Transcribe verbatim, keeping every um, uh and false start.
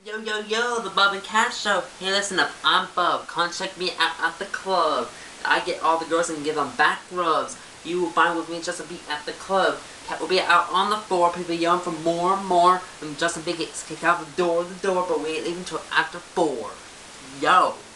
Yo, yo, yo, the Bub and Cat Show. Hey, listen up, I'm Bub. Come check me out at the club. I get all the girls and give them back rubs. You will find with me Justin Big at the club. Cat will be out on the floor, people yelling for more and more. And Justin Big gets kicked out the door, the door, but we ain't leaving until after four. Yo.